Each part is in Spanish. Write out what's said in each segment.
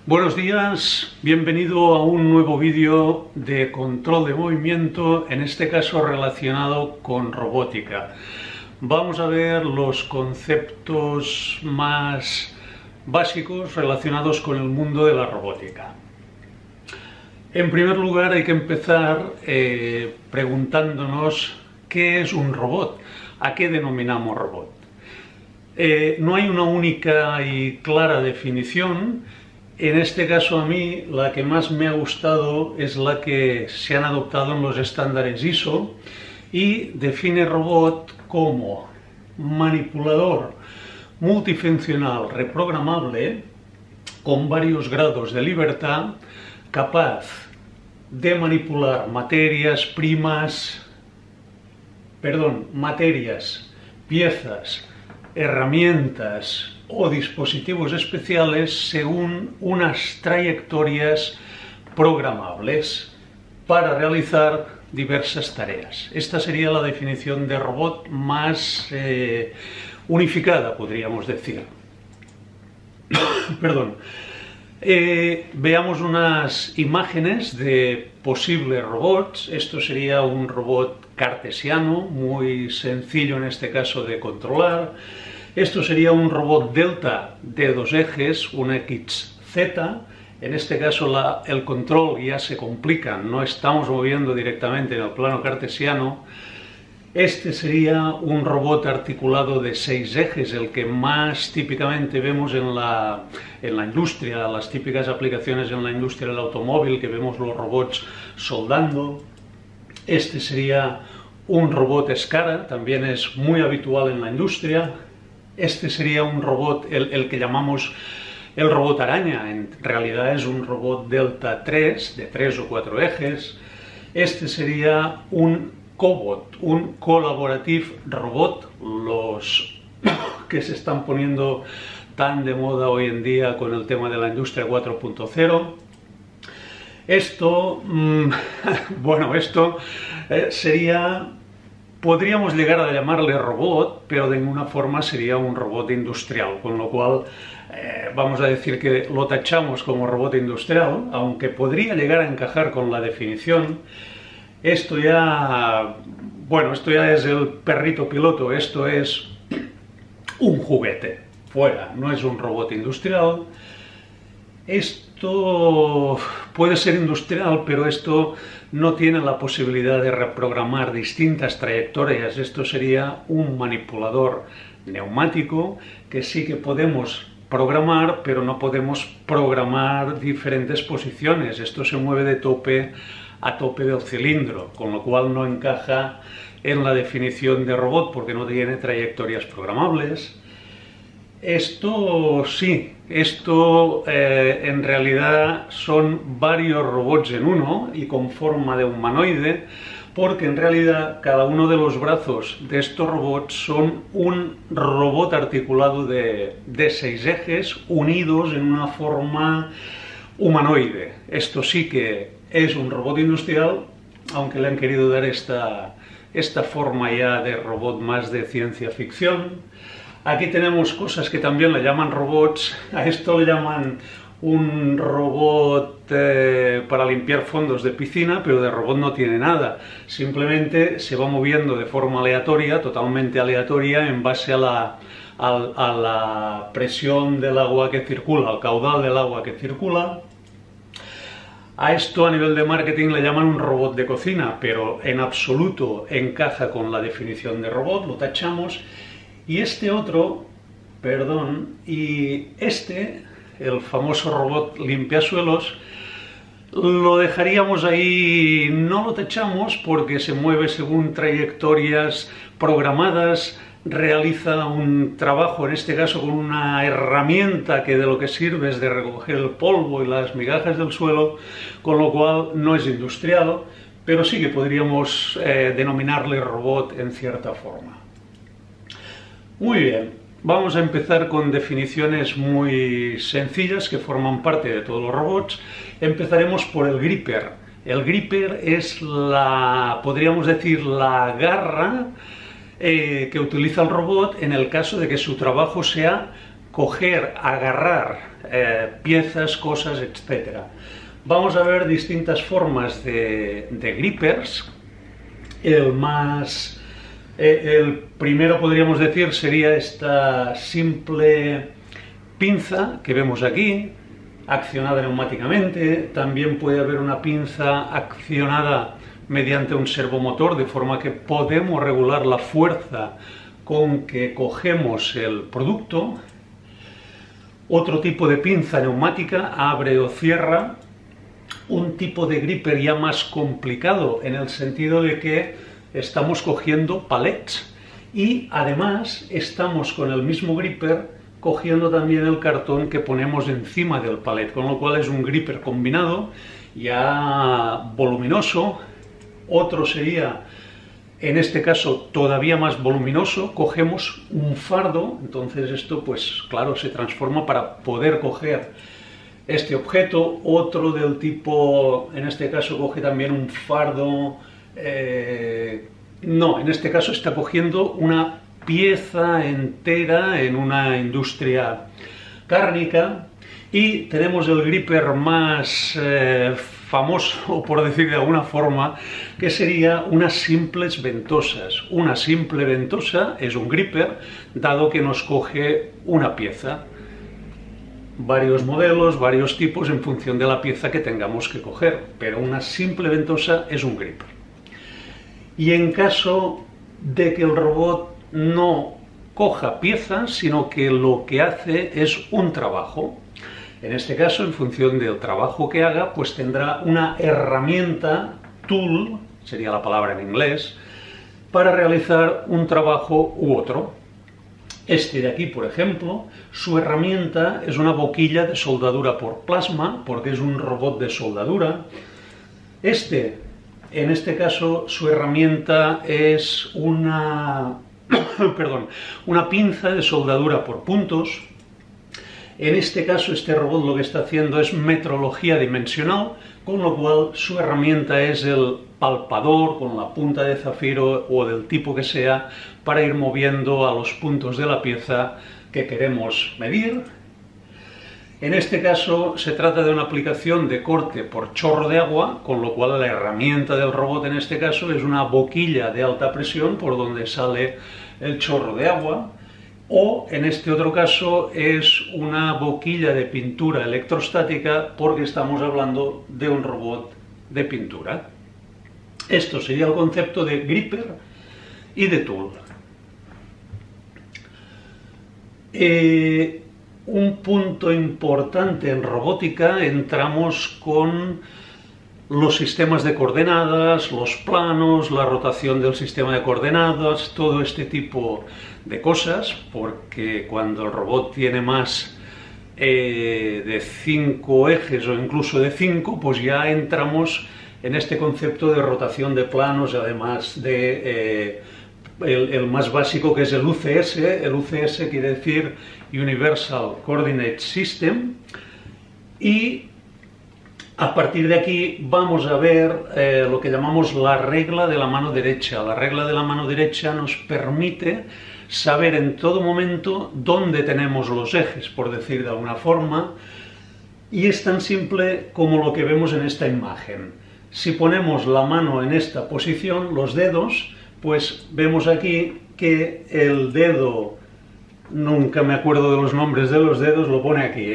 Buenos días, bienvenido a un nuevo vídeo de control de movimiento, en este caso relacionado con robótica. Vamos a ver los conceptos más básicos relacionados con el mundo de la robótica. En primer lugar hay que empezar preguntándonos qué es un robot, a qué denominamos robot. No hay una única y clara definición. En este caso a mí la que más me ha gustado es la que se han adoptado en los estándares ISO y define robot como manipulador multifuncional reprogramable con varios grados de libertad, capaz de manipular materias, piezas, herramientas o dispositivos especiales según unas trayectorias programables para realizar diversas tareas. Esta sería la definición de robot más unificada, podríamos decir. Perdón. Veamos unas imágenes de posibles robots. Esto sería un robot cartesiano, muy sencillo en este caso de controlar. Esto sería un robot delta de dos ejes, un XZ. En este caso el control ya se complica, no estamos moviendo directamente en el plano cartesiano. Este sería un robot articulado de 6 ejes, el que más típicamente vemos en la industria, las típicas aplicaciones en la industria del automóvil, que vemos los robots soldando. Este sería un robot SCARA, también es muy habitual en la industria. Este sería un robot, el que llamamos el robot araña, en realidad es un robot Delta 3, de 3 o 4 ejes. Este sería un cobot, un Collaborative Robot, los que se están poniendo tan de moda hoy en día con el tema de la industria 4.0. Esto, sería... Podríamos llegar a llamarle robot, pero de ninguna forma sería un robot industrial, con lo cual vamos a decir que lo tachamos como robot industrial, aunque podría llegar a encajar con la definición. Esto ya es el perrito piloto, esto es un juguete, fuera, no es un robot industrial. Esto puede ser industrial, pero esto no tiene la posibilidad de reprogramar distintas trayectorias. Esto sería un manipulador neumático que sí que podemos programar, pero no podemos programar diferentes posiciones. Esto se mueve de tope a tope del cilindro, con lo cual no encaja en la definición de robot porque no tiene trayectorias programables. Esto sí, en realidad son varios robots en uno y con forma de humanoide, porque en realidad cada uno de los brazos de estos robots son un robot articulado de 6 ejes unidos en una forma humanoide. Esto sí que es un robot industrial, aunque le han querido dar esta forma ya de robot más de ciencia ficción. Aquí tenemos cosas que también le llaman robots. A esto le llaman un robot para limpiar fondos de piscina, pero de robot no tiene nada. Simplemente se va moviendo de forma aleatoria, totalmente aleatoria, en base a la presión del agua que circula, al caudal del agua que circula. A esto a nivel de marketing le llaman un robot de cocina, pero en absoluto encaja con la definición de robot, lo tachamos. Y este otro, el famoso robot limpiasuelos, lo dejaríamos ahí, no lo tachamos porque se mueve según trayectorias programadas, realiza un trabajo, en este caso con una herramienta que de lo que sirve es de recoger el polvo y las migajas del suelo, con lo cual no es industrial, pero sí que podríamos denominarle robot en cierta forma. Muy bien, vamos a empezar con definiciones muy sencillas que forman parte de todos los robots. Empezaremos por el gripper. El gripper es podríamos decir, la garra que utiliza el robot en el caso de que su trabajo sea coger, agarrar piezas, cosas, etc. Vamos a ver distintas formas de grippers. El primero, podríamos decir, sería esta simple pinza que vemos aquí, accionada neumáticamente. También puede haber una pinza accionada mediante un servomotor, de forma que podemos regular la fuerza con que cogemos el producto. Otro tipo de pinza neumática, abre o cierra. Un tipo de gripper ya más complicado, en el sentido de que estamos cogiendo palets y además estamos con el mismo gripper cogiendo también el cartón que ponemos encima del palet, con lo cual es un gripper combinado, ya voluminoso. Otro sería, en este caso, todavía más voluminoso, cogemos un fardo, entonces esto, pues claro, se transforma para poder coger este objeto. Otro del tipo, en este caso coge también un fardo, no, en este caso está cogiendo una pieza entera en una industria cárnica. Y tenemos el gripper más famoso, por decir de alguna forma, que sería unas simples ventosas. Una simple ventosa es un gripper, dado que nos coge una pieza. Varios modelos, varios tipos en función de la pieza que tengamos que coger, pero una simple ventosa es un gripper. Y en caso de que el robot no coja piezas, sino que lo que hace es un trabajo, en este caso, en función del trabajo que haga, pues tendrá una herramienta, tool, sería la palabra en inglés, para realizar un trabajo u otro. Este de aquí, por ejemplo, su herramienta es una boquilla de soldadura por plasma, porque es un robot de soldadura. En este caso, su herramienta es una pinza de soldadura por puntos. En este caso, este robot lo que está haciendo es metrología dimensional, con lo cual su herramienta es el palpador con la punta de zafiro o del tipo que sea, para ir moviendo a los puntos de la pieza que queremos medir. En este caso se trata de una aplicación de corte por chorro de agua, con lo cual la herramienta del robot en este caso es una boquilla de alta presión por donde sale el chorro de agua. O en este otro caso es una boquilla de pintura electrostática, porque estamos hablando de un robot de pintura. Esto sería el concepto de gripper y de tool. Un punto importante en robótica, entramos con los sistemas de coordenadas, los planos, la rotación del sistema de coordenadas, todo este tipo de cosas, porque cuando el robot tiene más de 5 ejes o incluso de 5, pues ya entramos en este concepto de rotación de planos, además de el más básico, que es el UCS. El UCS quiere decir Universal Coordinate System, y a partir de aquí vamos a ver lo que llamamos la regla de la mano derecha. La regla de la mano derecha nos permite saber en todo momento dónde tenemos los ejes, por decir de alguna forma, y es tan simple como lo que vemos en esta imagen. Si ponemos la mano en esta posición, los dedos, pues vemos aquí que el dedo, nunca me acuerdo de los nombres de los dedos, lo pone aquí,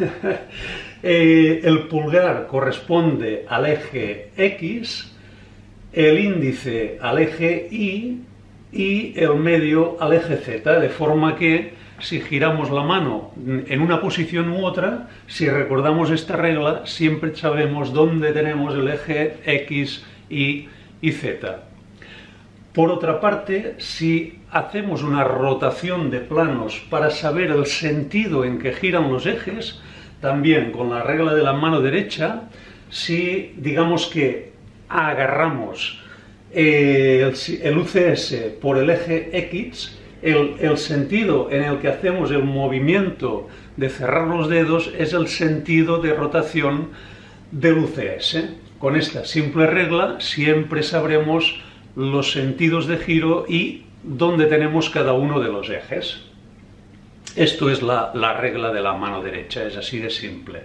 el pulgar corresponde al eje X, el índice al eje Y y el medio al eje Z, de forma que si giramos la mano en una posición u otra, si recordamos esta regla, siempre sabemos dónde tenemos el eje X, Y y Z. Por otra parte, si hacemos una rotación de planos para saber el sentido en que giran los ejes, también con la regla de la mano derecha, si digamos que agarramos el UCS por el eje X, el sentido en el que hacemos el movimiento de cerrar los dedos es el sentido de rotación del UCS. Con esta simple regla siempre sabremos los sentidos de giro y dónde tenemos cada uno de los ejes. Esto es la regla de la mano derecha, es así de simple.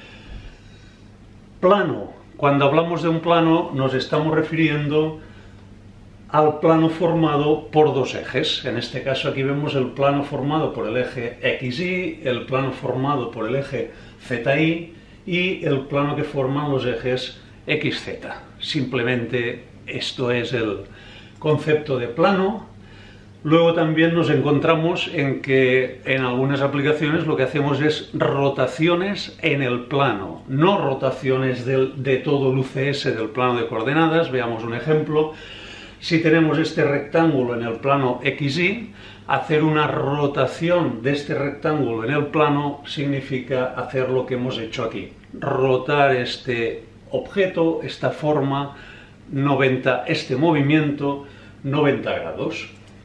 Plano. Cuando hablamos de un plano nos estamos refiriendo al plano formado por dos ejes. En este caso aquí vemos el plano formado por el eje XY, el plano formado por el eje ZY y el plano que forman los ejes XZ. Simplemente esto es el concepto de plano. Luego también nos encontramos en que en algunas aplicaciones lo que hacemos es rotaciones en el plano, no rotaciones de todo el UCS del plano de coordenadas. Veamos un ejemplo. Si tenemos este rectángulo en el plano XY, hacer una rotación de este rectángulo en el plano significa hacer lo que hemos hecho aquí. Rotar este objeto, esta forma, este movimiento, 90 grados.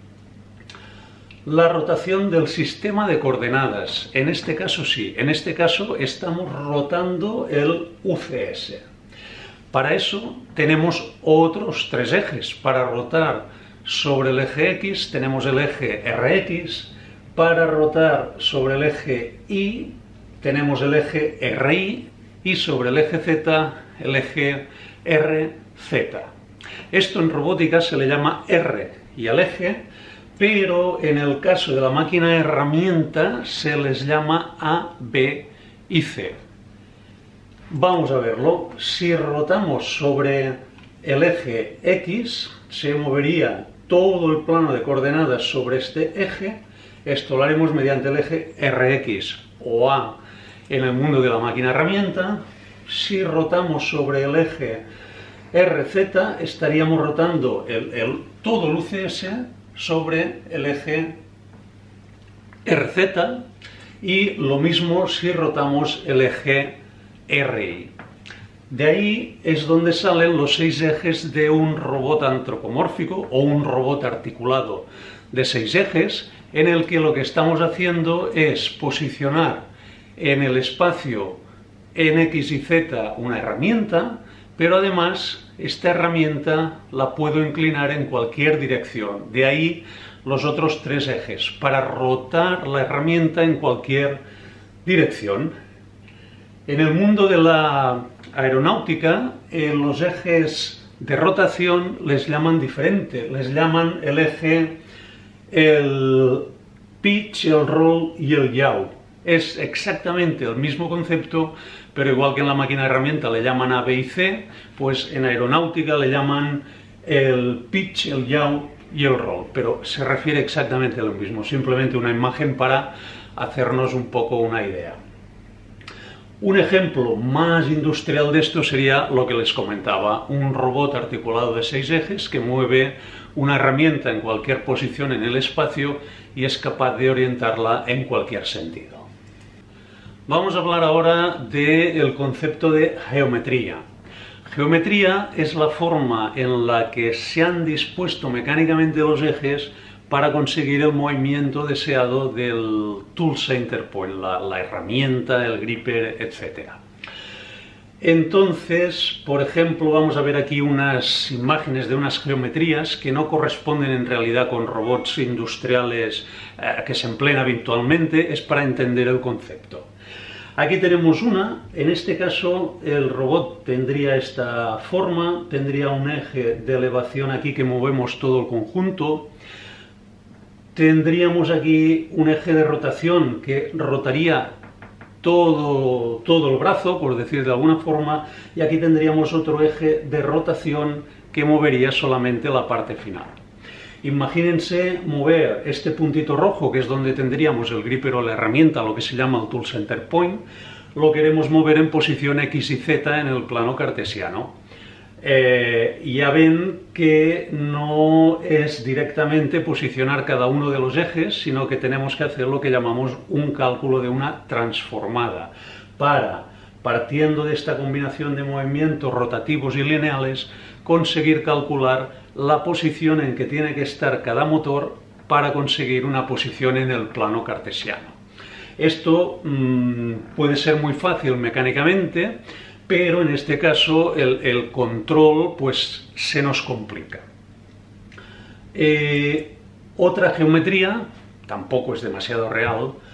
La rotación del sistema de coordenadas, en este caso sí, en este caso estamos rotando el UCS. Para eso tenemos otros tres ejes. Para rotar sobre el eje X tenemos el eje RX, para rotar sobre el eje Y tenemos el eje RY y sobre el eje Z el eje RZ. Esto en robótica se le llama R y al eje, pero en el caso de la máquina herramienta se les llama A, B y C. Vamos a verlo. Si rotamos sobre el eje X, se movería todo el plano de coordenadas sobre este eje. Esto lo haremos mediante el eje RX o A en el mundo de la máquina herramienta. Si rotamos sobre el eje RZ, estaríamos rotando todo el UCS sobre el eje RZ, y lo mismo si rotamos el eje RY. De ahí es donde salen los 6 ejes de un robot antropomórfico o un robot articulado de 6 ejes, en el que lo que estamos haciendo es posicionar en el espacio en X y Z una herramienta, pero además esta herramienta la puedo inclinar en cualquier dirección. De ahí los otros 3 ejes, para rotar la herramienta en cualquier dirección. En el mundo de la aeronáutica, los ejes de rotación les llaman diferente. Les llaman el eje, el pitch, el roll y el yaw. Es exactamente el mismo concepto, pero igual que en la máquina herramienta le llaman A, B y C, pues en aeronáutica le llaman el pitch, el yaw y el roll. Pero se refiere exactamente a lo mismo, simplemente una imagen para hacernos un poco una idea. Un ejemplo más industrial de esto sería lo que les comentaba, un robot articulado de 6 ejes que mueve una herramienta en cualquier posición en el espacio y es capaz de orientarla en cualquier sentido. Vamos a hablar ahora del concepto de geometría. Geometría es la forma en la que se han dispuesto mecánicamente los ejes para conseguir el movimiento deseado del tool center point, la herramienta, el gripper, etc. Entonces, por ejemplo, vamos a ver aquí unas imágenes de unas geometrías que no corresponden en realidad con robots industriales que se emplean habitualmente, es para entender el concepto. Aquí tenemos una, en este caso el robot tendría esta forma, tendría un eje de elevación aquí que movemos todo el conjunto, tendríamos aquí un eje de rotación que rotaría todo el brazo, por decir de alguna forma, y aquí tendríamos otro eje de rotación que movería solamente la parte final. Imagínense mover este puntito rojo, que es donde tendríamos el gripper o la herramienta, lo que se llama el tool center point, lo queremos mover en posición X y Z en el plano cartesiano. Ya ven que no es directamente posicionar cada uno de los ejes, sino que tenemos que hacer lo que llamamos un cálculo de una transformada, para, partiendo de esta combinación de movimientos rotativos y lineales, conseguir calcular la posición en que tiene que estar cada motor para conseguir una posición en el plano cartesiano. Esto puede ser muy fácil mecánicamente, pero en este caso el control pues se nos complica. Otra geometría, tampoco es demasiado real,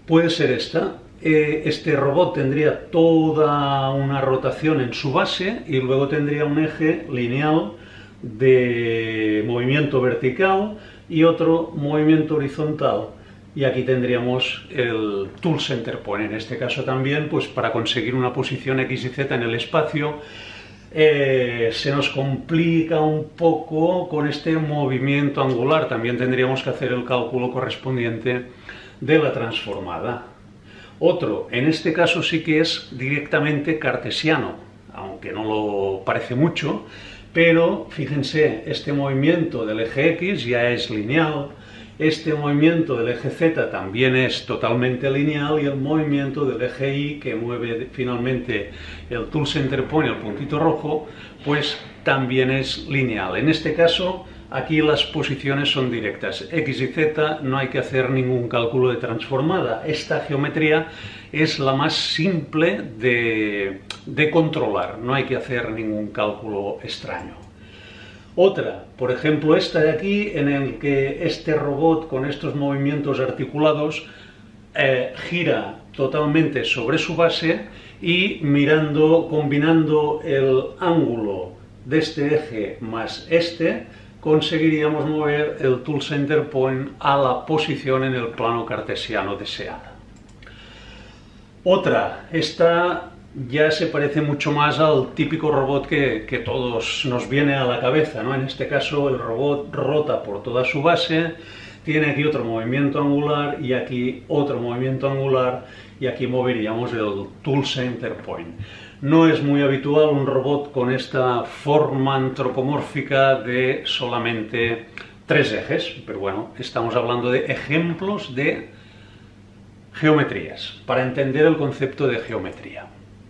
puede ser esta. Este robot tendría toda una rotación en su base y luego tendría un eje lineal de movimiento vertical y otro movimiento horizontal. Y aquí tendríamos el Tool Center Point, en este caso también, pues para conseguir una posición X y Z en el espacio. Se nos complica un poco con este movimiento angular, también tendríamos que hacer el cálculo correspondiente de la transformada. Otro, en este caso sí que es directamente cartesiano, aunque no lo parece mucho, pero fíjense, este movimiento del eje X ya es lineal, este movimiento del eje Z también es totalmente lineal y el movimiento del eje Y, que mueve finalmente el Tool Center Point, el puntito rojo, pues también es lineal. En este caso, aquí las posiciones son directas, X y Z, no hay que hacer ningún cálculo de transformada. Esta geometría es la más simple de controlar, no hay que hacer ningún cálculo extraño. Otra, por ejemplo, esta de aquí, en el que este robot con estos movimientos articulados gira totalmente sobre su base y combinando el ángulo de este eje más este, conseguiríamos mover el Tool Center Point a la posición en el plano cartesiano deseada. Otra, esta ya se parece mucho más al típico robot que todos nos viene a la cabeza, ¿no? En este caso el robot rota por toda su base, tiene aquí otro movimiento angular y aquí otro movimiento angular y aquí moveríamos el Tool Center Point. No es muy habitual un robot con esta forma antropomórfica de solamente 3 ejes, pero bueno, estamos hablando de ejemplos de geometrías, para entender el concepto de geometría.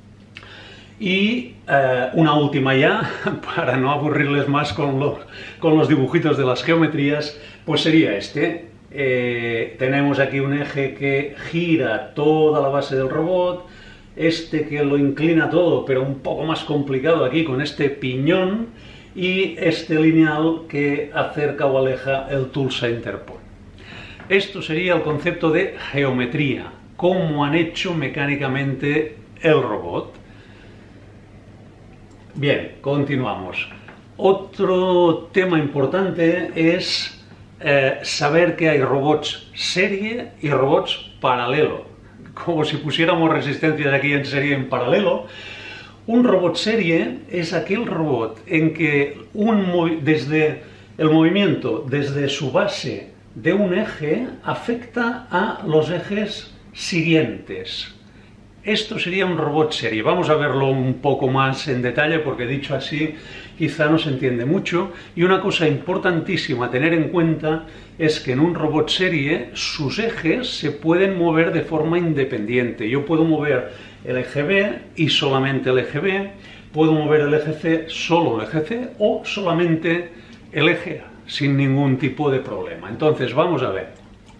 Y una última ya, para no aburrirles más con los dibujitos de las geometrías, pues sería este. Tenemos aquí un eje que gira toda la base del robot, este que lo inclina todo, pero un poco más complicado aquí con este piñón, y este lineal que acerca o aleja el Tool Center Point. Esto sería el concepto de geometría, cómo han hecho mecánicamente el robot. Bien, continuamos. Otro tema importante es saber que hay robots serie y robots paralelo. Como si pusiéramos resistencias aquí en serie en paralelo. Un robot serie es aquel robot en que desde el movimiento, desde su base de un eje, afecta a los ejes siguientes. Esto sería un robot serie. Vamos a verlo un poco más en detalle porque dicho así quizá no se entiende mucho. Y una cosa importantísima a tener en cuenta es que en un robot serie sus ejes se pueden mover de forma independiente. Yo puedo mover el eje B y solamente el eje B, puedo mover el eje C, solo el eje C o solamente el eje A, sin ningún tipo de problema. Entonces vamos a ver.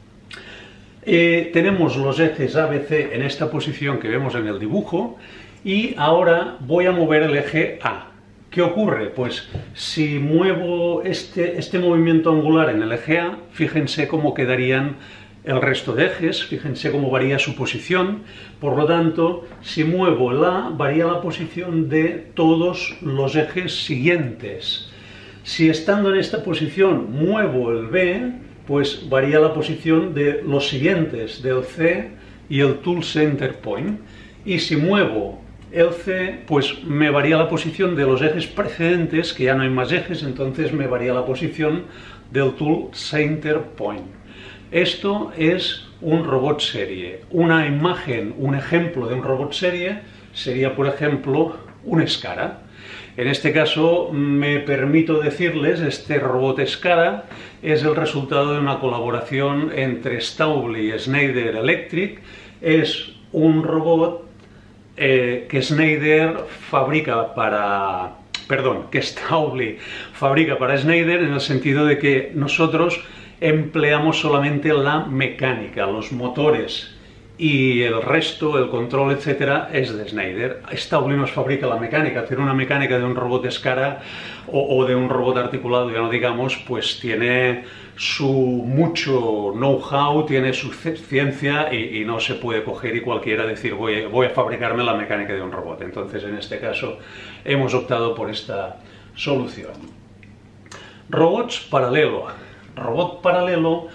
Tenemos los ejes ABC en esta posición que vemos en el dibujo y ahora voy a mover el eje A. ¿Qué ocurre? Pues si muevo este movimiento angular en el eje A, fíjense cómo quedarían el resto de ejes, fíjense cómo varía su posición. Por lo tanto, si muevo el A, varía la posición de todos los ejes siguientes. Si estando en esta posición muevo el B, pues varía la posición de los siguientes, del C y el Tool Center Point. Y si muevo el C, pues me varía la posición de los ejes precedentes, que ya no hay más ejes, entonces me varía la posición del Tool Center Point. Esto es un robot serie. Una imagen, un ejemplo de un robot serie sería, por ejemplo, un SCARA. En este caso me permito decirles, este robot SCARA es el resultado de una colaboración entre Staubli y Schneider Electric. Es un robot que Staubli fabrica para Schneider, en el sentido de que nosotros empleamos solamente la mecánica, los motores, y el resto, el control, etcétera, es de Schneider. Staubli nos fabrica la mecánica. Hacer una mecánica de un robot SCARA o de un robot articulado, ya no digamos, pues tiene su mucho know-how, tiene su ciencia y no se puede coger y cualquiera decir voy a fabricarme la mecánica de un robot. Entonces, en este caso, hemos optado por esta solución. Robots paralelo. Robot paralelo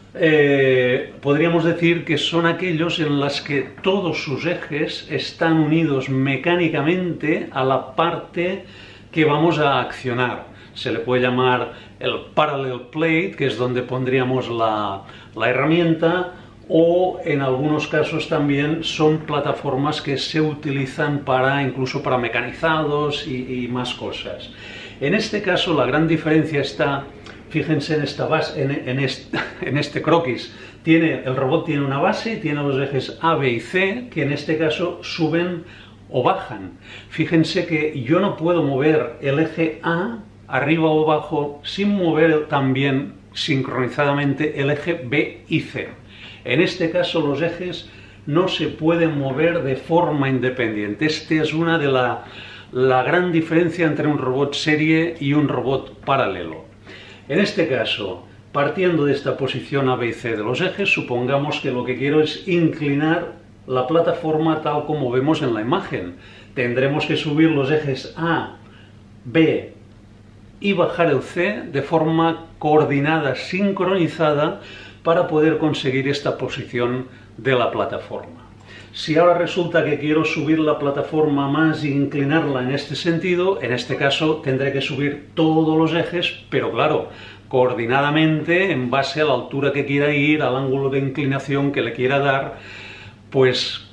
podríamos decir que son aquellos en los que todos sus ejes están unidos mecánicamente a la parte que vamos a accionar. Se le puede llamar el parallel plate, que es donde pondríamos la herramienta, o en algunos casos también son plataformas que se utilizan incluso para mecanizados y más cosas. En este caso la gran diferencia está, fíjense en esta base, en este croquis, el robot tiene una base, tiene los ejes A, B y C, que en este caso suben o bajan. Fíjense que yo no puedo mover el eje A arriba o abajo sin mover también sincronizadamente el eje B y C. En este caso los ejes no se pueden mover de forma independiente. Esta es una de la gran diferencia entre un robot serie y un robot paralelo. En este caso, partiendo de esta posición A, B y C de los ejes, supongamos que lo que quiero es inclinar la plataforma tal como vemos en la imagen. Tendremos que subir los ejes A, B y bajar el C de forma coordinada, sincronizada, para poder conseguir esta posición de la plataforma. Si ahora resulta que quiero subir la plataforma más e inclinarla en este sentido, en este caso tendré que subir todos los ejes, pero claro, coordinadamente, en base a la altura que quiera ir, al ángulo de inclinación que le quiera dar, pues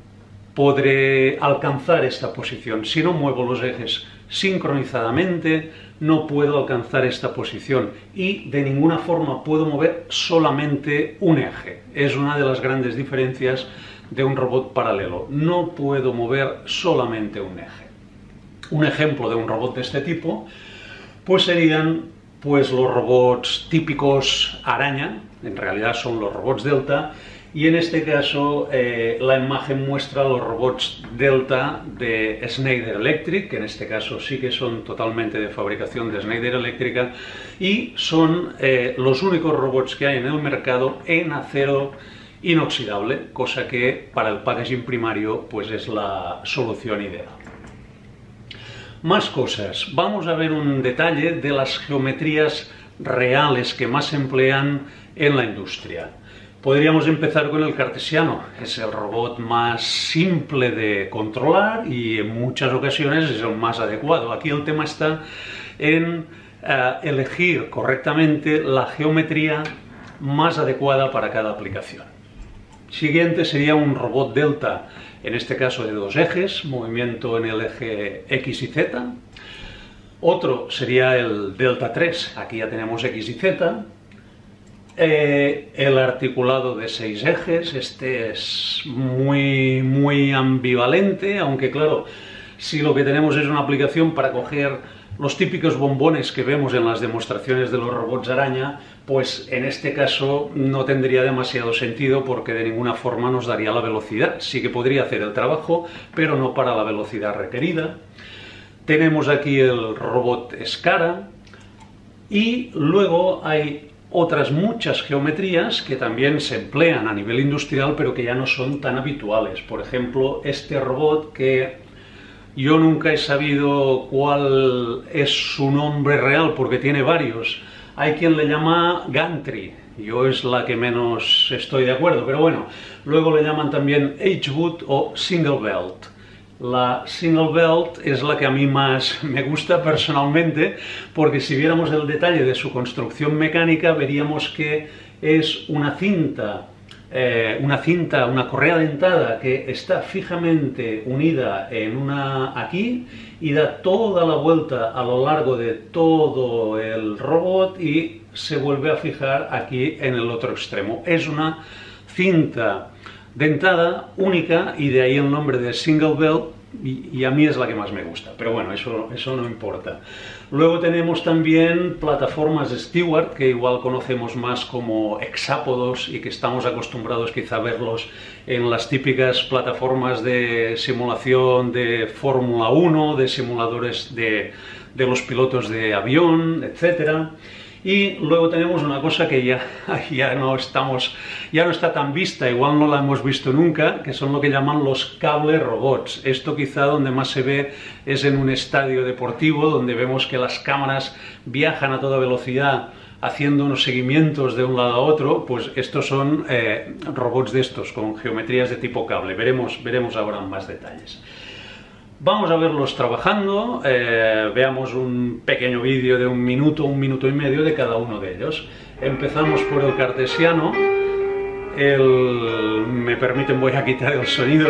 podré alcanzar esta posición. Si no muevo los ejes sincronizadamente, no puedo alcanzar esta posición y de ninguna forma puedo mover solamente un eje. Es una de las grandes diferencias de un robot paralelo. No puedo mover solamente un eje. Un ejemplo de un robot de este tipo pues serían los robots típicos araña, en realidad son los robots Delta, y en este caso la imagen muestra los robots Delta de Schneider Electric, que en este caso sí que son totalmente de fabricación de Schneider Electric, y son los únicos robots que hay en el mercado en acero inoxidable, cosa que para el packaging primario pues es la solución ideal. Más cosas. Vamos a ver un detalle de las geometrías reales que más se emplean en la industria. Podríamos empezar con el cartesiano. Es el robot más simple de controlar y en muchas ocasiones es el más adecuado. Aquí el tema está en elegir correctamente la geometría más adecuada para cada aplicación. Siguiente sería un robot Delta, en este caso de dos ejes, movimiento en el eje X y Z. Otro sería el Delta 3, aquí ya tenemos X y Z. El articulado de 6 ejes, este es muy ambivalente, aunque claro, si lo que tenemos es una aplicación para coger los típicos bombones que vemos en las demostraciones de los robots araña, pues en este caso no tendría demasiado sentido porque de ninguna forma nos daría la velocidad. Sí que podría hacer el trabajo, pero no para la velocidad requerida. Tenemos aquí el robot Scara y luego hay otras muchas geometrías que también se emplean a nivel industrial, pero que ya no son tan habituales. Por ejemplo, este robot que yo nunca he sabido cuál es su nombre real porque tiene varios. Hay quien le llama Gantry, yo es la que menos estoy de acuerdo, pero bueno, luego le llaman también H-Boot o Single Belt. La Single Belt es la que a mí más me gusta personalmente, porque si viéramos el detalle de su construcción mecánica, veríamos que es una correa dentada que está fijamente unida aquí y da toda la vuelta a lo largo de todo el robot y se vuelve a fijar aquí en el otro extremo. Es una cinta dentada única y de ahí el nombre de Single Belt y a mí es la que más me gusta, pero bueno, eso no importa. Luego tenemos también plataformas Stewart, que igual conocemos más como hexápodos y que estamos acostumbrados quizá a verlos en las típicas plataformas de simulación de Fórmula 1, de simuladores de los pilotos de avión, etc. Y luego tenemos una cosa que ya no está tan vista, igual no la hemos visto nunca, que son lo que llaman los cable robots. Esto quizá donde más se ve es en un estadio deportivo, donde vemos que las cámaras viajan a toda velocidad haciendo unos seguimientos de un lado a otro. Pues estos son robots de estos, con geometrías de tipo cable. Veremos ahora más detalles. Vamos a verlos trabajando, veamos un pequeño vídeo de un minuto y medio de cada uno de ellos. Empezamos por el cartesiano. Me permiten, voy a quitar el sonido.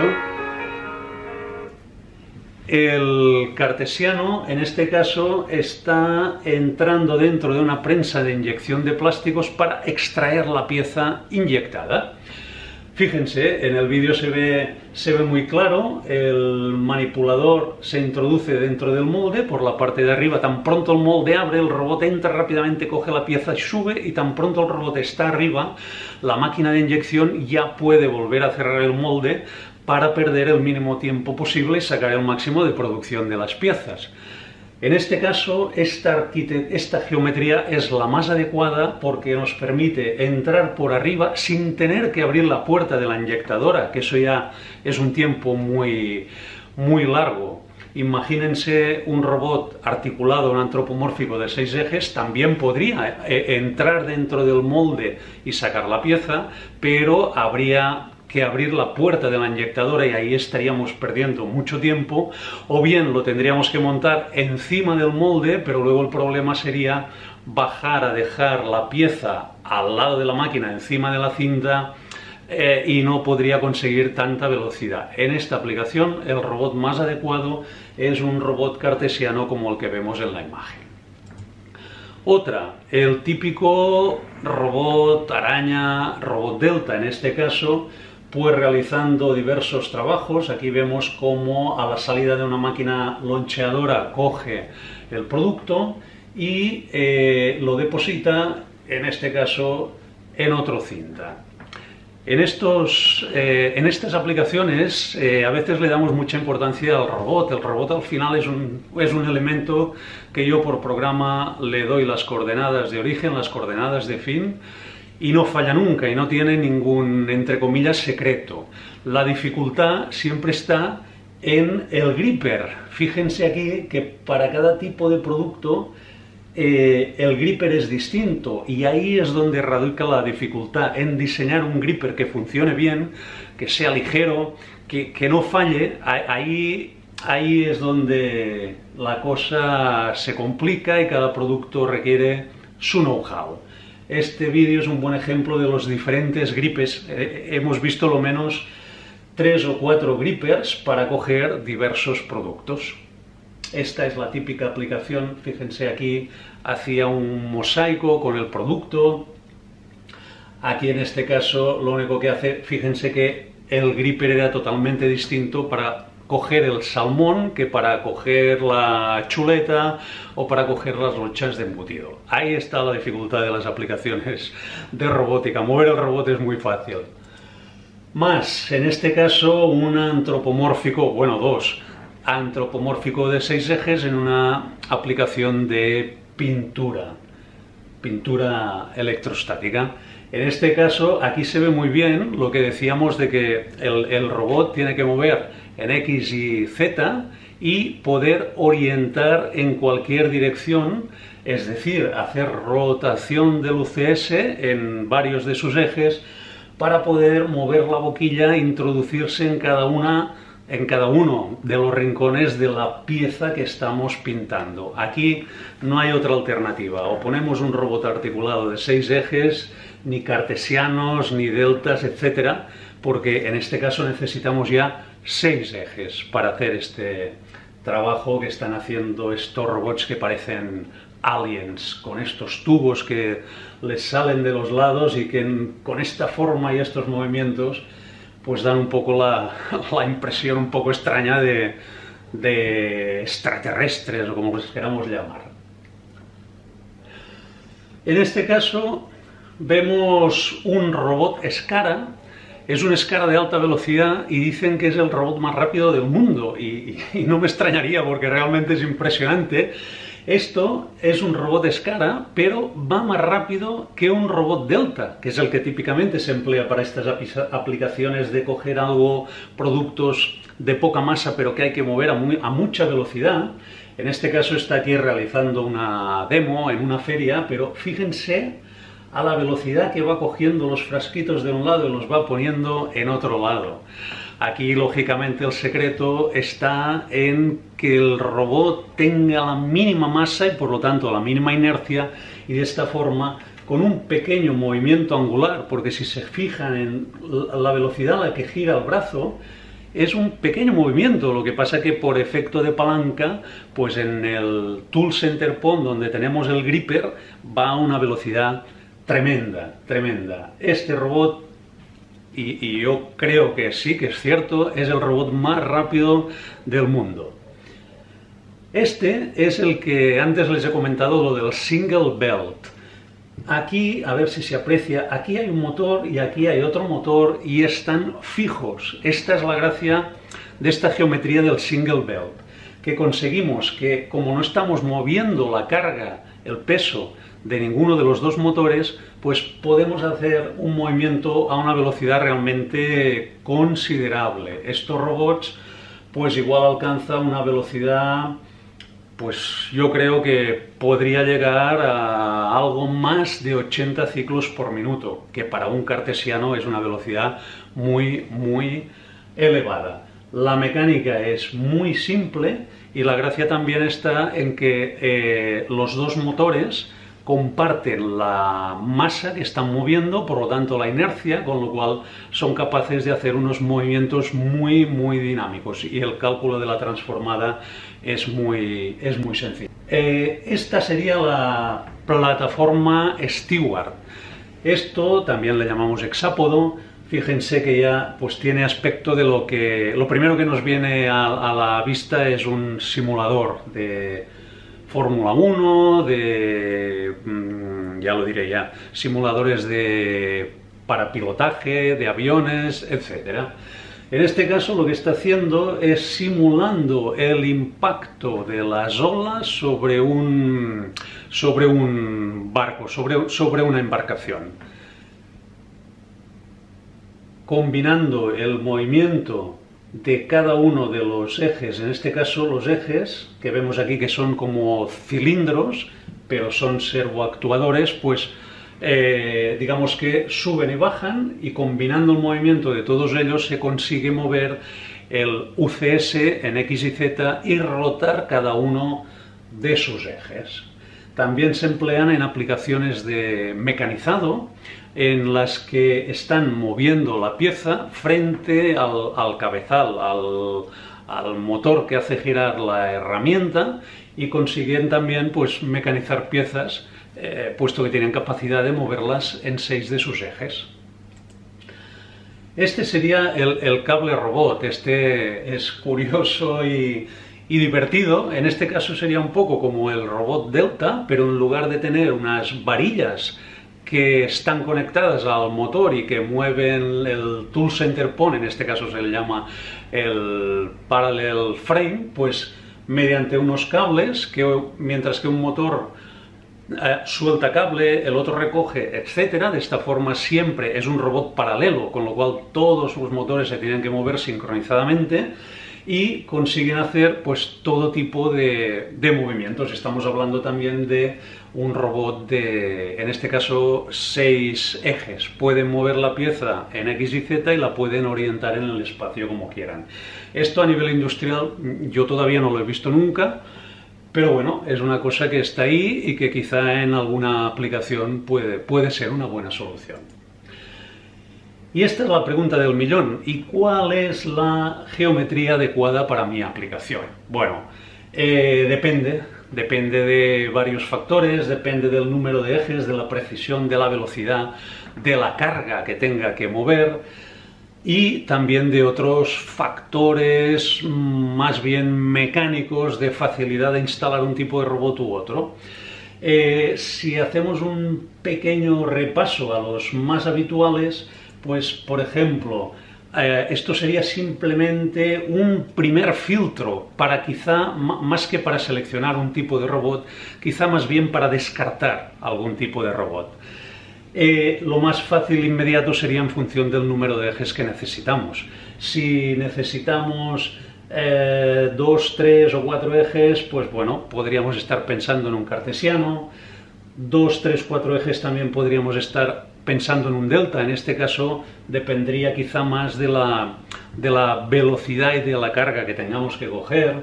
El cartesiano, en este caso, está entrando dentro de una prensa de inyección de plásticos para extraer la pieza inyectada. Fíjense, en el vídeo se ve muy claro, el manipulador se introduce dentro del molde por la parte de arriba. Tan pronto el molde abre, el robot entra rápidamente, coge la pieza y sube, y tan pronto el robot está arriba, la máquina de inyección ya puede volver a cerrar el molde para perder el mínimo tiempo posible y sacar el máximo de producción de las piezas. En este caso, esta geometría es la más adecuada porque nos permite entrar por arriba sin tener que abrir la puerta de la inyectadora, que eso ya es un tiempo muy largo. Imagínense un robot articulado, un antropomórfico de 6 ejes, también podría entrar dentro del molde y sacar la pieza, pero habría que abrir la puerta de la inyectadora y ahí estaríamos perdiendo mucho tiempo, o bien lo tendríamos que montar encima del molde, pero luego el problema sería bajar a dejar la pieza al lado de la máquina, encima de la cinta, y no podría conseguir tanta velocidad. En esta aplicación el robot más adecuado es un robot cartesiano como el que vemos en la imagen. Otra, el típico robot araña, robot delta en este caso, pues realizando diversos trabajos. Aquí vemos cómo a la salida de una máquina loncheadora coge el producto y lo deposita, en este caso, en otro cinta. En estas aplicaciones a veces le damos mucha importancia al robot. El robot al final es un elemento que yo por programa le doy las coordenadas de origen, las coordenadas de fin, y no falla nunca y no tiene ningún, entre comillas, secreto. La dificultad siempre está en el gripper. Fíjense aquí que para cada tipo de producto el gripper es distinto, y ahí es donde radica la dificultad, en diseñar un gripper que funcione bien, que sea ligero, que no falle. Ahí es donde la cosa se complica y cada producto requiere su know-how. Este vídeo es un buen ejemplo de los diferentes grippers. Hemos visto lo menos 3 o 4 grippers para coger diversos productos. Esta es la típica aplicación. Fíjense, aquí hacía un mosaico con el producto. Aquí en este caso lo único que hace, fíjense que el gripper era totalmente distinto para coger el salmón que para coger la chuleta o para coger las lonchas de embutido. Ahí está la dificultad de las aplicaciones de robótica. Mover el robot es muy fácil. Más, en este caso, un antropomórfico, bueno, 2, antropomórfico de 6 ejes en una aplicación de pintura electrostática. En este caso, aquí se ve muy bien lo que decíamos de que el robot tiene que mover en X y Z y poder orientar en cualquier dirección, es decir, hacer rotación del UCS en varios de sus ejes para poder mover la boquilla e introducirse en cada uno de los rincones de la pieza que estamos pintando. Aquí no hay otra alternativa. O ponemos un robot articulado de 6 ejes, ni cartesianos, ni deltas, etcétera, porque en este caso necesitamos ya 6 ejes para hacer este trabajo que están haciendo estos robots que parecen aliens, con estos tubos que les salen de los lados y que con esta forma y estos movimientos pues dan un poco la impresión un poco extraña de extraterrestres, o como les queramos llamar. En este caso vemos un robot Escara. Es un Escara de alta velocidad y dicen que es el robot más rápido del mundo, y no me extrañaría porque realmente es impresionante. Esto es un robot Escara, pero va más rápido que un robot Delta, que es el que típicamente se emplea para estas aplicaciones de coger algo, productos de poca masa, pero que hay que mover a mucha velocidad. En este caso está aquí realizando una demo en una feria, pero fíjense a la velocidad que va cogiendo los frasquitos de un lado y los va poniendo en otro lado. Aquí, lógicamente, el secreto está en que el robot tenga la mínima masa y, por lo tanto, la mínima inercia, y de esta forma, con un pequeño movimiento angular, porque si se fijan en la velocidad a la que gira el brazo, es un pequeño movimiento, lo que pasa que por efecto de palanca, pues en el Tool Center Point, donde tenemos el gripper, va a una velocidad tremenda, tremenda. Este robot, y yo creo que sí, que es cierto, es el robot más rápido del mundo. Este es el que antes les he comentado, lo del single belt. Aquí, a ver si se aprecia, aquí hay un motor y aquí hay otro motor y están fijos. Esta es la gracia de esta geometría del single belt, que conseguimos que, como no estamos moviendo la carga, el peso de ninguno de los dos motores, pues podemos hacer un movimiento a una velocidad realmente considerable. Estos robots pues igual alcanza una velocidad, pues yo creo que podría llegar a algo más de 80 ciclos por minuto, que para un cartesiano es una velocidad muy, muy elevada. La mecánica es muy simple y la gracia también está en que los dos motores comparten la masa que están moviendo, por lo tanto la inercia, con lo cual son capaces de hacer unos movimientos muy, muy dinámicos y el cálculo de la transformada es muy sencillo. Esta sería la plataforma Steward. Esto también le llamamos hexápodo. Fíjense que ya pues tiene aspecto de lo primero que nos viene a la vista es un simulador de Fórmula 1, ya lo diré ya, simuladores para pilotaje, de aviones, etc. En este caso lo que está haciendo es simulando el impacto de las olas sobre un barco, sobre una embarcación, combinando el movimiento de cada uno de los ejes, en este caso los ejes que vemos aquí que son como cilindros, pero son servoactuadores, pues digamos que suben y bajan y combinando el movimiento de todos ellos se consigue mover el UCS en X y Z y rotar cada uno de sus ejes. También se emplean en aplicaciones de mecanizado, en las que están moviendo la pieza frente al cabezal, al motor que hace girar la herramienta, y consiguen también pues mecanizar piezas, puesto que tienen capacidad de moverlas en 6 de sus ejes. Este sería el cable robot. Este es curioso y divertido. En este caso sería un poco como el robot Delta, pero en lugar de tener unas varillas que están conectadas al motor y que mueven el Tool Center Point, en este caso se le llama el Parallel Frame, pues mediante unos cables, que mientras que un motor suelta cable, el otro recoge, etcétera. De esta forma siempre es un robot paralelo, con lo cual todos los motores se tienen que mover sincronizadamente y consiguen hacer pues todo tipo de movimientos. Estamos hablando también de un robot de, en este caso, 6 ejes. Pueden mover la pieza en X y Z y la pueden orientar en el espacio como quieran. Esto a nivel industrial yo todavía no lo he visto nunca, pero bueno, es una cosa que está ahí y que quizá en alguna aplicación puede ser una buena solución. Y esta es la pregunta del millón. ¿Y cuál es la geometría adecuada para mi aplicación? Bueno, depende de varios factores, depende del número de ejes, de la precisión, de la velocidad, de la carga que tenga que mover y también de otros factores más bien mecánicos de facilidad de instalar un tipo de robot u otro. Si hacemos un pequeño repaso a los más habituales, pues por ejemplo, esto sería simplemente un primer filtro para quizá, más que para seleccionar un tipo de robot, quizá más bien para descartar algún tipo de robot. Lo más fácil e inmediato sería en función del número de ejes que necesitamos. Si necesitamos 2, 3 o 4 ejes, pues bueno, podríamos estar pensando en un cartesiano. 2, 3, 4 ejes también podríamos estar pensando en un delta. En este caso dependería quizá más de la velocidad y de la carga que tengamos que coger.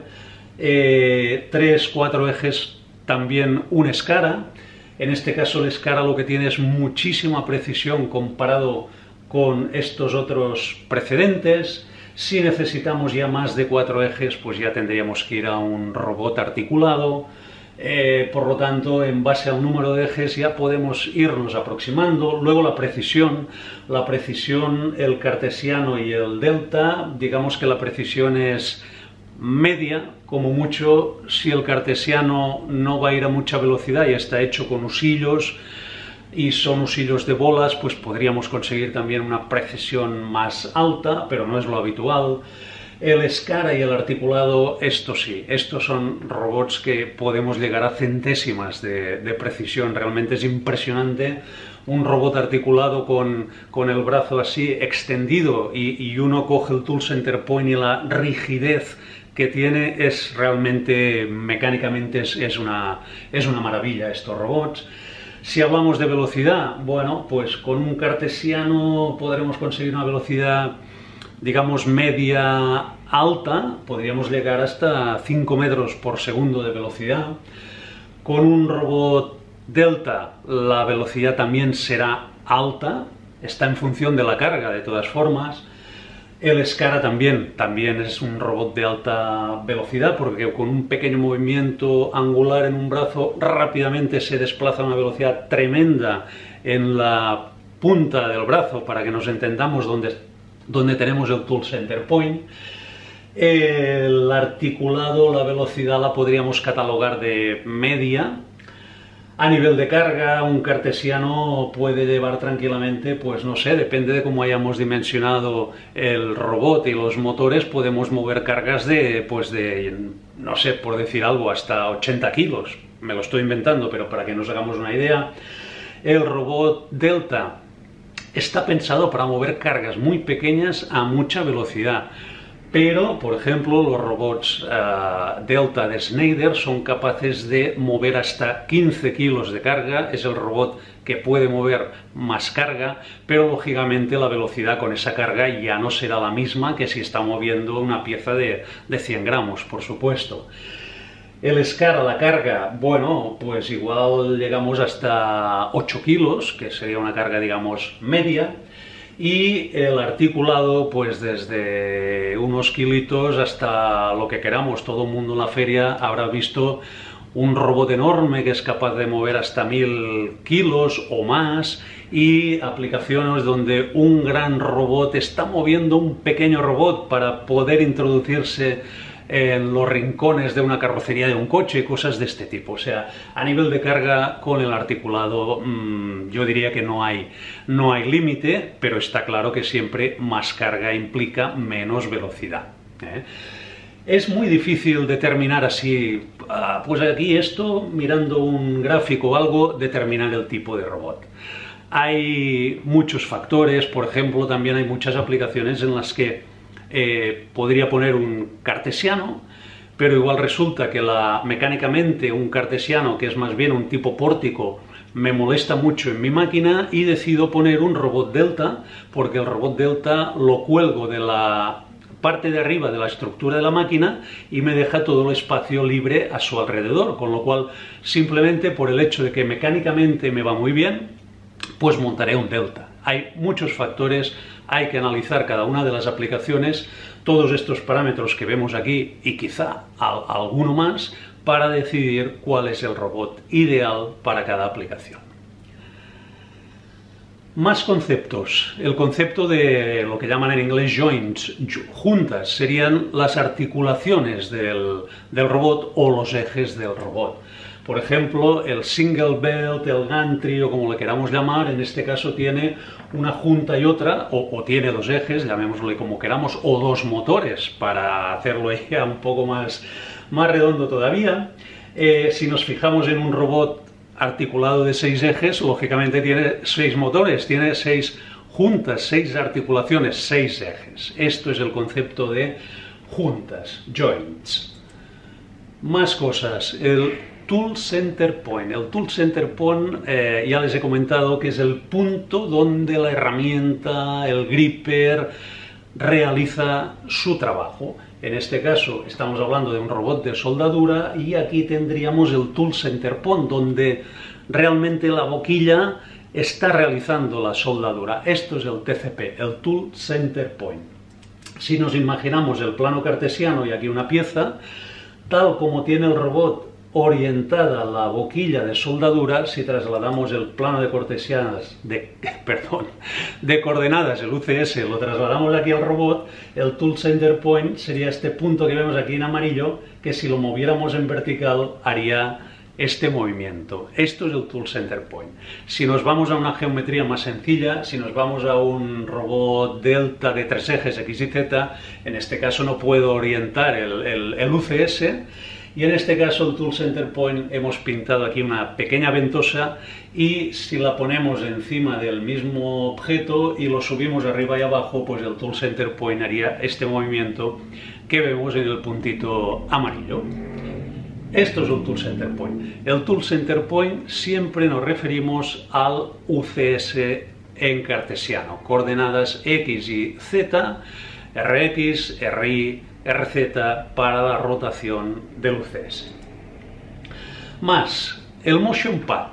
3, 4 ejes también un escara. En este caso el escara lo que tiene es muchísima precisión comparado con estos otros precedentes. Si necesitamos ya más de 4 ejes, pues ya tendríamos que ir a un robot articulado. Por lo tanto, en base al número de ejes ya podemos irnos aproximando. Luego la precisión, el cartesiano y el delta, digamos que la precisión es media, como mucho. Si el cartesiano no va a ir a mucha velocidad y está hecho con husillos y son husillos de bolas, pues podríamos conseguir también una precisión más alta, pero no es lo habitual. El escara y el articulado, esto sí, estos son robots que podemos llegar a centésimas de precisión. Realmente es impresionante un robot articulado con el brazo así extendido y uno coge el Tool Center Point y la rigidez que tiene es realmente, mecánicamente es una maravilla estos robots. Si hablamos de velocidad, bueno, pues con un cartesiano podremos conseguir una velocidad, digamos, media alta, podríamos llegar hasta 5 metros por segundo de velocidad. Con un robot delta la velocidad también será alta, está en función de la carga de todas formas. El escara también es un robot de alta velocidad porque con un pequeño movimiento angular en un brazo rápidamente se desplaza a una velocidad tremenda en la punta del brazo para que nos entendamos donde tenemos el Tool Center Point. El articulado, la velocidad la podríamos catalogar de media. A nivel de carga, un cartesiano puede llevar tranquilamente, pues no sé, depende de cómo hayamos dimensionado el robot y los motores, podemos mover cargas de, no sé, por decir algo, hasta 80 kilos. Me lo estoy inventando, pero para que nos hagamos una idea. El robot delta está pensado para mover cargas muy pequeñas a mucha velocidad. Pero, por ejemplo, los robots Delta de Schneider son capaces de mover hasta 15 kilos de carga. Es el robot que puede mover más carga, pero lógicamente la velocidad con esa carga ya no será la misma que si está moviendo una pieza de 100 gramos, por supuesto. El escara, la carga, bueno, pues igual llegamos hasta 8 kilos, que sería una carga, digamos, media. Y el articulado, pues desde unos kilitos hasta lo que queramos. Todo el mundo en la feria habrá visto un robot enorme que es capaz de mover hasta 1000 kilos o más, y aplicaciones donde un gran robot está moviendo un pequeño robot para poder introducirse en los rincones de una carrocería de un coche, cosas de este tipo. O sea, a nivel de carga con el articulado yo diría que no hay límite, pero está claro que siempre más carga implica menos velocidad, ¿eh? Es muy difícil determinar así, pues aquí esto, mirando un gráfico o algo, determinar el tipo de robot. Hay muchos factores, por ejemplo, también hay muchas aplicaciones en las que podría poner un cartesiano, pero igual resulta que mecánicamente un cartesiano, que es más bien un tipo pórtico, me molesta mucho en mi máquina y decido poner un robot delta, porque el robot delta lo cuelgo de la parte de arriba de la estructura de la máquina y me deja todo el espacio libre a su alrededor, con lo cual simplemente por el hecho de que mecánicamente me va muy bien, pues montaré un delta. Hay muchos factores, hay que analizar cada una de las aplicaciones, todos estos parámetros que vemos aquí y quizá alguno más, para decidir cuál es el robot ideal para cada aplicación. Más conceptos. El concepto de lo que llaman en inglés joints, juntas, serían las articulaciones del robot o los ejes del robot. Por ejemplo, el single belt, el gantry o como le queramos llamar, en este caso tiene una junta y otra, o tiene dos ejes, llamémosle como queramos, o dos motores para hacerlo ya un poco más redondo todavía. Si nos fijamos en un robot articulado de 6 ejes, lógicamente tiene 6 motores, tiene 6 juntas, 6 articulaciones, 6 ejes. Esto es el concepto de juntas, joints. Más cosas, el Tool Center Point. El Tool Center Point ya les he comentado que es el punto donde la herramienta, el gripper, realiza su trabajo. En este caso estamos hablando de un robot de soldadura y aquí tendríamos el Tool Center Point, donde realmente la boquilla está realizando la soldadura. Esto es el TCP, el Tool Center Point. Si nos imaginamos el plano cartesiano y aquí una pieza, tal como tiene el robot orientada la boquilla de soldadura, si trasladamos el plano de coordenadas, el UCS, lo trasladamos aquí al robot, el Tool Center Point sería este punto que vemos aquí en amarillo, que si lo moviéramos en vertical haría este movimiento. Esto es el Tool Center Point. Si nos vamos a una geometría más sencilla, si nos vamos a un robot delta de 3 ejes X y Z, en este caso no puedo orientar el UCS, y en este caso el Tool Center Point hemos pintado aquí una pequeña ventosa y si la ponemos encima del mismo objeto y lo subimos arriba y abajo, pues el Tool Center Point haría este movimiento que vemos en el puntito amarillo. Esto es el Tool Center Point. El Tool Center Point siempre nos referimos al UCS en cartesiano, coordenadas X y Z, RX, RY, RZ para la rotación del UCS. Más, el Motion Pad.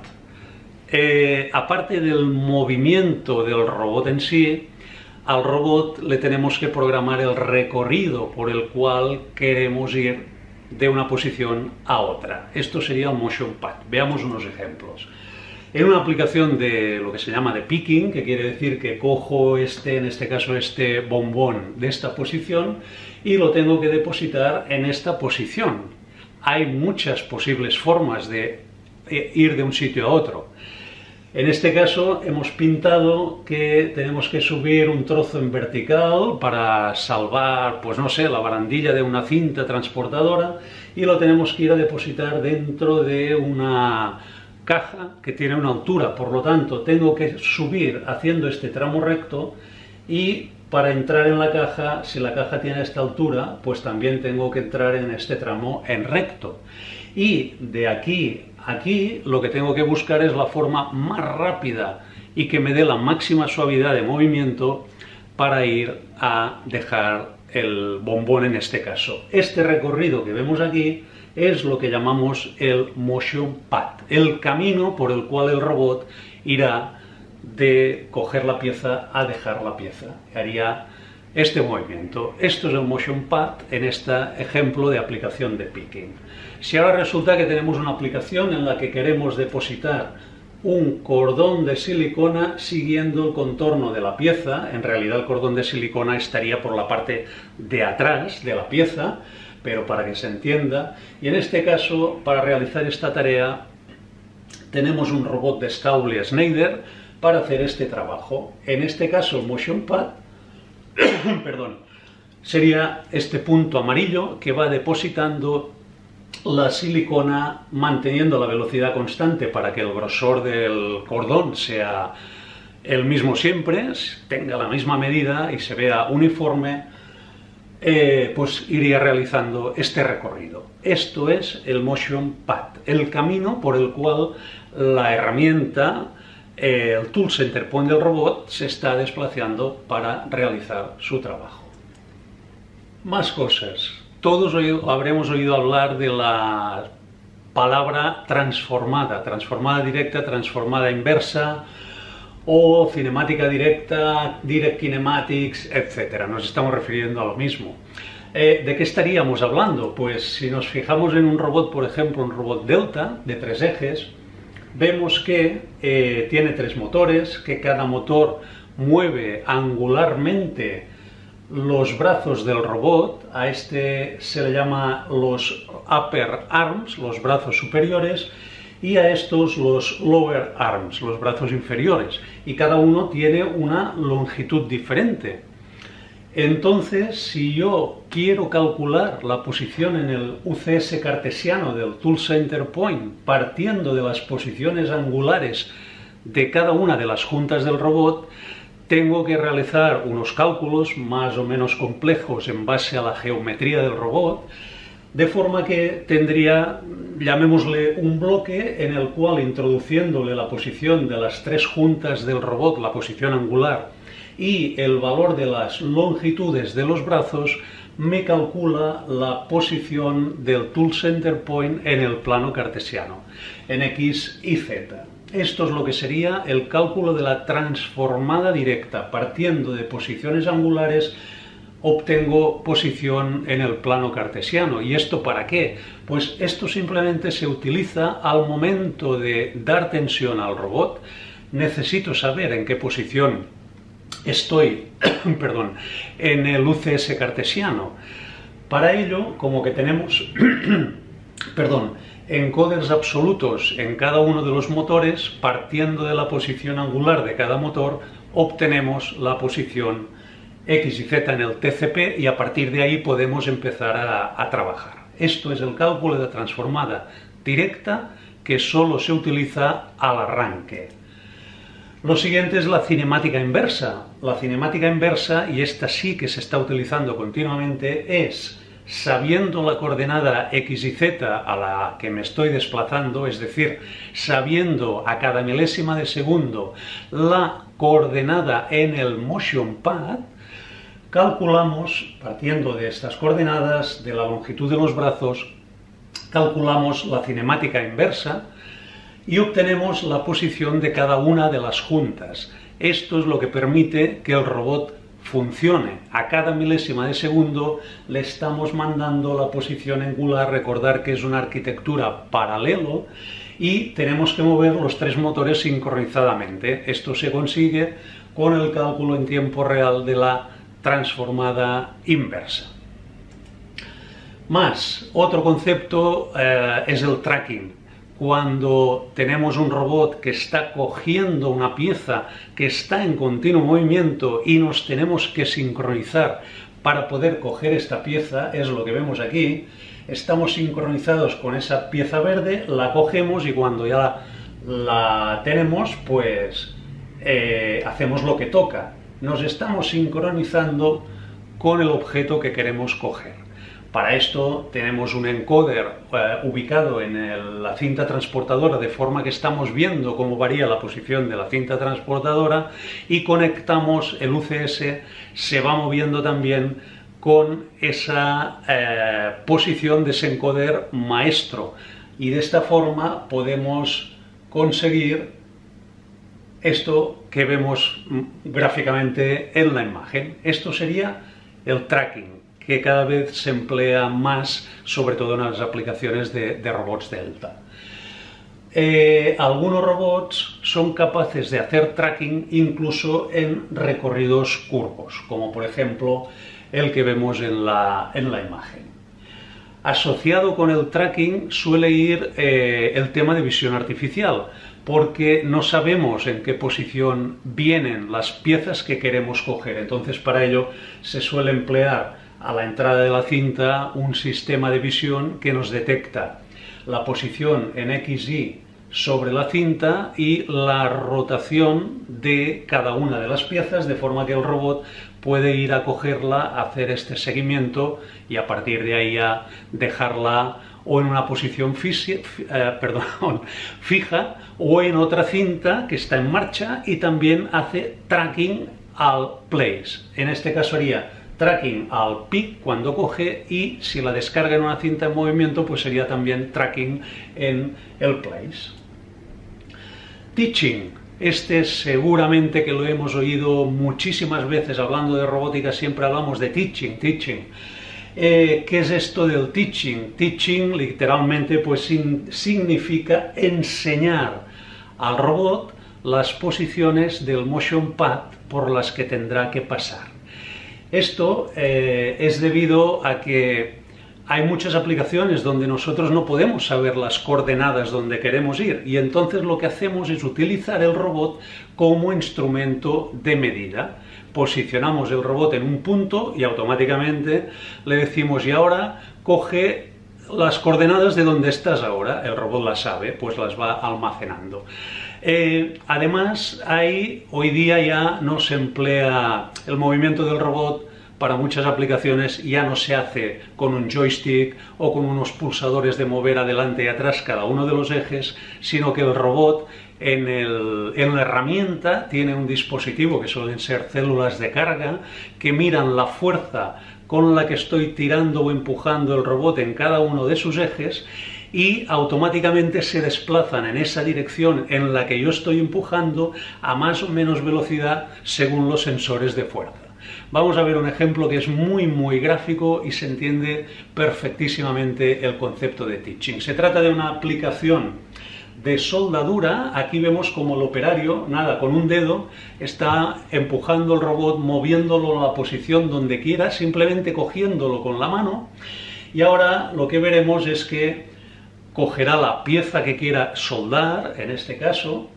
Aparte del movimiento del robot en sí, al robot le tenemos que programar el recorrido por el cual queremos ir de una posición a otra. Esto sería el Motion Pad. Veamos unos ejemplos. En una aplicación de lo que se llama de picking, que quiere decir que cojo en este caso este bombón de esta posición y lo tengo que depositar en esta posición. Hay muchas posibles formas de ir de un sitio a otro. En este caso hemos pintado que tenemos que subir un trozo en vertical para salvar, pues no sé, la barandilla de una cinta transportadora y lo tenemos que ir a depositar dentro de una caja que tiene una altura, por lo tanto tengo que subir haciendo este tramo recto y para entrar en la caja, si la caja tiene esta altura, pues también tengo que entrar en este tramo en recto. Y de aquí a aquí lo que tengo que buscar es la forma más rápida y que me dé la máxima suavidad de movimiento para ir a dejar el bombón en este caso. Este recorrido que vemos aquí es lo que llamamos el Motion Pad, el camino por el cual el robot irá de coger la pieza a dejar la pieza. Haría este movimiento. Esto es el Motion Pad en este ejemplo de aplicación de picking. Si ahora resulta que tenemos una aplicación en la que queremos depositar un cordón de silicona siguiendo el contorno de la pieza, en realidad el cordón de silicona estaría por la parte de atrás de la pieza, pero para que se entienda, y en este caso, para realizar esta tarea, tenemos un robot de Staubli Schneider para hacer este trabajo. En este caso, el Motion Pad, perdón, sería este punto amarillo que va depositando la silicona manteniendo la velocidad constante para que el grosor del cordón sea el mismo siempre, tenga la misma medida y se vea uniforme, pues iría realizando este recorrido. Esto es el Motion Pad, el camino por el cual la herramienta, el Tool Center Point del robot, se está desplazando para realizar su trabajo. Más cosas. Todos habremos oído hablar de la palabra transformada, transformada directa, transformada inversa, o cinemática directa, direct kinematics, etc. Nos estamos refiriendo a lo mismo. ¿De qué estaríamos hablando? Pues si nos fijamos en un robot, por ejemplo, un robot delta de 3 ejes, vemos que tiene 3 motores, que cada motor mueve angularmente los brazos del robot. A este se le llama los upper arms, los brazos superiores, y a estos los lower arms, los brazos inferiores, y cada uno tiene una longitud diferente. Entonces, si yo quiero calcular la posición en el UCS cartesiano del Tool Center Point partiendo de las posiciones angulares de cada una de las juntas del robot, tengo que realizar unos cálculos más o menos complejos en base a la geometría del robot, de forma que tendría, llamémosle, un bloque en el cual, introduciéndole la posición de las tres juntas del robot, la posición angular, y el valor de las longitudes de los brazos, me calcula la posición del Tool Center Point en el plano cartesiano, en X y Z. Esto es lo que sería el cálculo de la transformada directa. Partiendo de posiciones angulares, obtengo posición en el plano cartesiano. ¿Y esto para qué? Pues esto simplemente se utiliza al momento de dar tensión al robot. Necesito saber en qué posición estoy perdón, en el UCS cartesiano. Para ello, como que tenemos encoders absolutos en cada uno de los motores, partiendo de la posición angular de cada motor, obtenemos la posición X y Z en el TCP, y a partir de ahí podemos empezar a trabajar. Esto es el cálculo de transformada directa, que solo se utiliza al arranque. Lo siguiente es la cinemática inversa. La cinemática inversa, y esta sí que se está utilizando continuamente, es, sabiendo la coordenada X y Z a la que me estoy desplazando, es decir, sabiendo a cada milésima de segundo la coordenada en el motion pad, calculamos, partiendo de estas coordenadas, de la longitud de los brazos, calculamos la cinemática inversa, y obtenemos la posición de cada una de las juntas. Esto es lo que permite que el robot funcione. A cada milésima de segundo le estamos mandando la posición angular. Recordar que es una arquitectura paralelo y tenemos que mover los tres motores sincronizadamente. Esto se consigue con el cálculo en tiempo real de la transformada inversa. Otro concepto es el tracking. Cuando tenemos un robot que está cogiendo una pieza que está en continuo movimiento y nos tenemos que sincronizar para poder coger esta pieza, es lo que vemos aquí. Estamos sincronizados con esa pieza verde, la cogemos y cuando ya la tenemos, pues hacemos lo que toca. Nos estamos sincronizando con el objeto que queremos coger. Para esto tenemos un encoder ubicado en la cinta transportadora, de forma que estamos viendo cómo varía la posición de la cinta transportadora, y conectamos el UCS, se va moviendo también con esa posición de ese encoder maestro, y de esta forma podemos conseguir esto que vemos gráficamente en la imagen. Esto sería el tracking, que cada vez se emplea más, sobre todo en las aplicaciones de robots Delta. Algunos robots son capaces de hacer tracking incluso en recorridos curvos, como por ejemplo el que vemos en la imagen. Asociado con el tracking suele ir el tema de visión artificial, porque no sabemos en qué posición vienen las piezas que queremos coger. Entonces, para ello se suele emplear a la entrada de la cinta un sistema de visión que nos detecta la posición en XY sobre la cinta y la rotación de cada una de las piezas, de forma que el robot puede ir a cogerla, hacer este seguimiento y a partir de ahí a dejarla o en una posición fija o en otra cinta que está en marcha, y también hace tracking al place. En este caso haría tracking al pick cuando coge, y si la descarga en una cinta en movimiento, pues sería también tracking en el place. Teaching. Este seguramente que lo hemos oído muchísimas veces. Hablando de robótica siempre hablamos de teaching. ¿Qué es esto del teaching? Teaching literalmente pues significa enseñar al robot las posiciones del motion pad por las que tendrá que pasar. Esto es debido a que hay muchas aplicaciones donde nosotros no podemos saber las coordenadas donde queremos ir y entonces lo que hacemos es utilizar el robot como instrumento de medida. Posicionamos el robot en un punto y automáticamente le decimos y ahora coge las coordenadas de donde estás ahora. El robot las sabe, pues las va almacenando. Además, hoy día ya no se emplea el movimiento del robot. Para muchas aplicaciones ya no se hace con un joystick o con unos pulsadores de mover adelante y atrás cada uno de los ejes, sino que el robot en la herramienta tiene un dispositivo que suelen ser células de carga que miran la fuerza con la que estoy tirando o empujando el robot en cada uno de sus ejes y automáticamente se desplazan en esa dirección en la que yo estoy empujando a más o menos velocidad según los sensores de fuerza. Vamos a ver un ejemplo que es muy gráfico y se entiende perfectísimamente el concepto de teaching. Se trata de una aplicación de soldadura. Aquí vemos como el operario, con un dedo, está empujando el robot, moviéndolo a la posición donde quiera, simplemente cogiéndolo con la mano. Y ahora lo que veremos es que cogerá la pieza que quiera soldar, en este caso,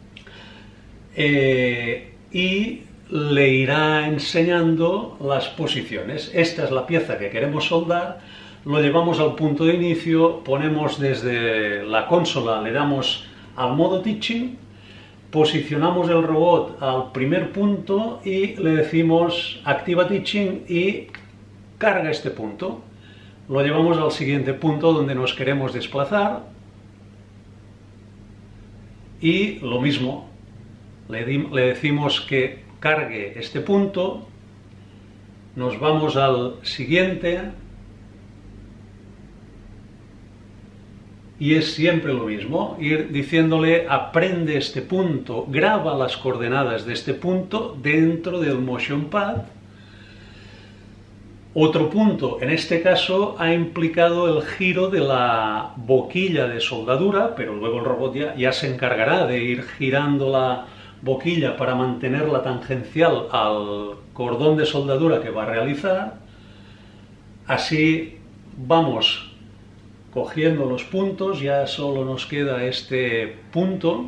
y le irá enseñando las posiciones. Esta es la pieza que queremos soldar, lo llevamos al punto de inicio, ponemos desde la consola, le damos al modo teaching, posicionamos el robot al primer punto y le decimos activa teaching y carga este punto. Lo llevamos al siguiente punto donde nos queremos desplazar y lo mismo, le decimos que cargue este punto, nos vamos al siguiente y es siempre lo mismo, ir diciéndole aprende este punto, graba las coordenadas de este punto dentro del motion pad. Otro punto, en este caso, ha implicado el giro de la boquilla de soldadura, pero luego el robot ya se encargará de ir girando la boquilla para mantenerla tangencial al cordón de soldadura que va a realizar. Así vamos cogiendo los puntos, ya solo nos queda este punto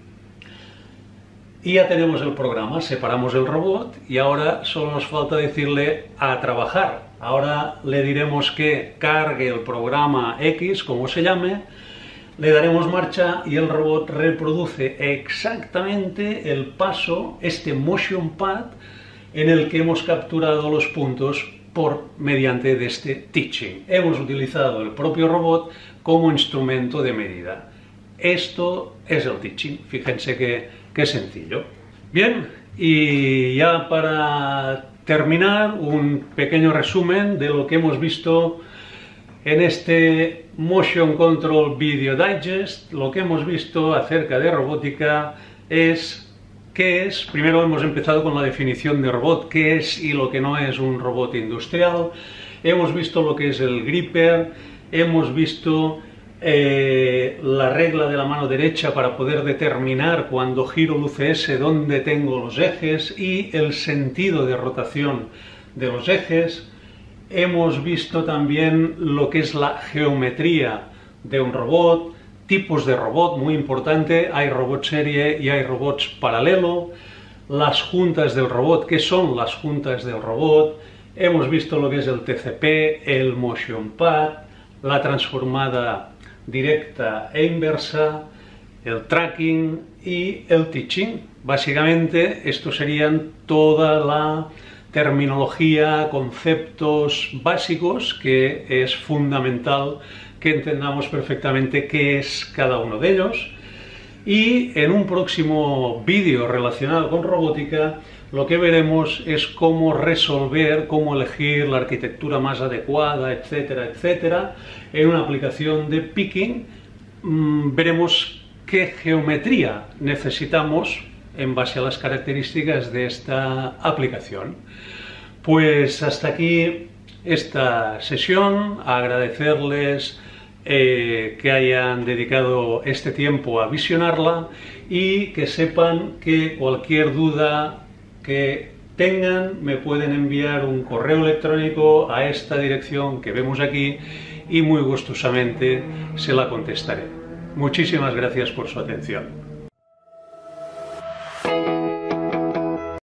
y ya tenemos el programa. Separamos el robot y ahora solo nos falta decirle a trabajar. Ahora le diremos que cargue el programa X, como se llame, le daremos marcha y el robot reproduce exactamente el paso, este motion pad, en el que hemos capturado los puntos mediante de este teaching. Hemos utilizado el propio robot como instrumento de medida. Esto es el teaching. Fíjense qué sencillo. Bien, y ya para terminar, un pequeño resumen de lo que hemos visto en este Motion Control Video Digest. Lo que hemos visto acerca de robótica es qué es. Primero hemos empezado con la definición de robot, qué es y lo que no es un robot industrial. Hemos visto lo que es el gripper, hemos visto la regla de la mano derecha para poder determinar cuando giro el UCS dónde tengo los ejes y el sentido de rotación de los ejes. Hemos visto también lo que es la geometría de un robot, tipos de robot, muy importante, hay robot serie y hay robots paralelo, las juntas del robot, ¿qué son las juntas del robot? Hemos visto lo que es el TCP, el motion pad, la transformada directa e inversa, el tracking y el teaching. Básicamente, estos serían toda la terminología, conceptos básicos que es fundamental que entendamos perfectamente qué es cada uno de ellos. Y en un próximo vídeo relacionado con robótica, lo que veremos es cómo resolver, cómo elegir la arquitectura más adecuada, etcétera, etcétera, en una aplicación de picking. Veremos qué geometría necesitamos en base a las características de esta aplicación. Pues hasta aquí esta sesión, agradecerles que hayan dedicado este tiempo a visionarla y que sepan que cualquier duda que tengan, me pueden enviar un correo electrónico a esta dirección que vemos aquí y muy gustosamente se la contestaré. Muchísimas gracias por su atención.